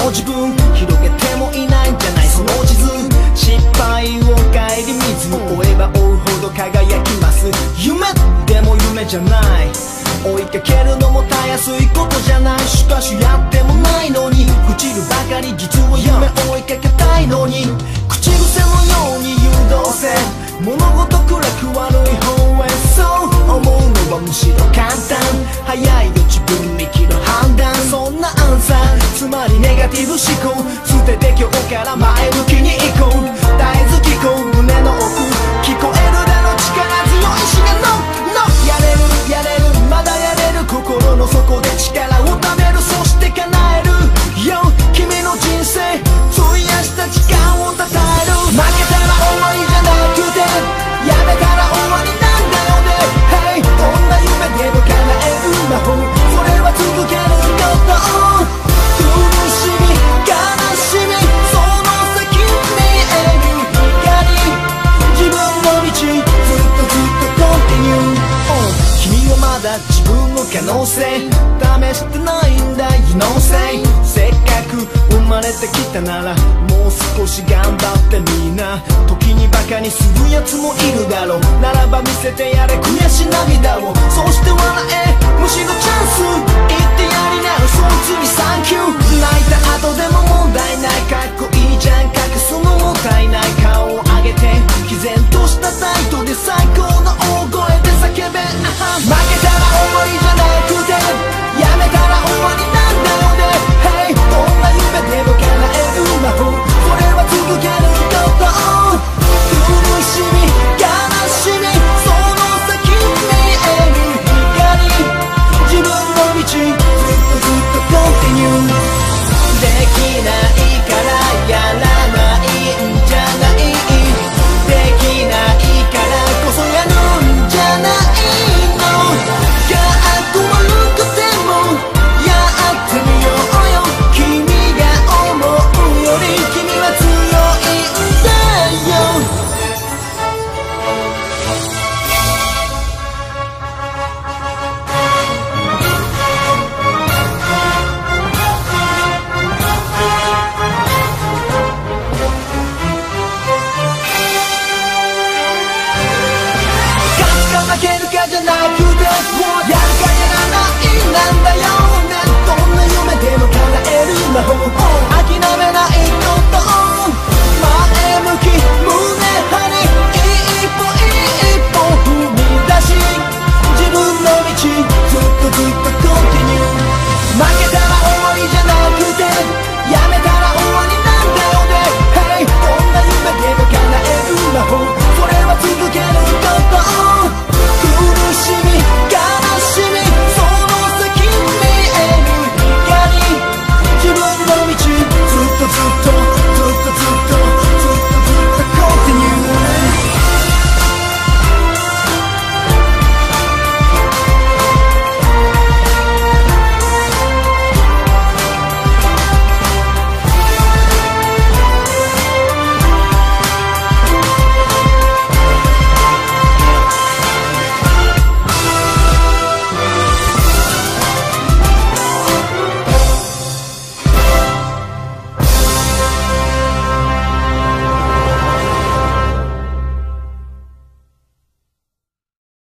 の自分広げてもいないんじゃないその地図失敗を顧みず追えば追うほど輝きます夢でも夢じゃない追いかけるのもたやすいことじゃないしかしやってもないのに朽ちるばかり実は夢追いかけたいのに口癖のように誘導せ物事暗く悪い方へそう思うのはむしろ簡単早いよ自分見切る判断そんなアンサーつまりネガティブ思考捨てて今日から前向きに行こう絶えず聞こう胸の奥聞こえるだろ力強いしがノッやれるやれるまだやれる心の底で力をためるそして叶えるよ君の人生費やした時間をたたえる負けたら終わりじゃなくてやめたら終わりなんだよね Hey どんな夢でも叶える魔法それは続けること苦しみ悲しみその先見える光自分の道ずっとContinue 君はまだ自分の可能性試してないんだ You know say せっかく生まれてきたならもう少し頑張ってみんな時にバカにするやつもいるだろうならば見せてやれ悔し涙をそして笑えむしろチャンス言ってやりなよそいつにサンキュー泣いた後でも問題ないか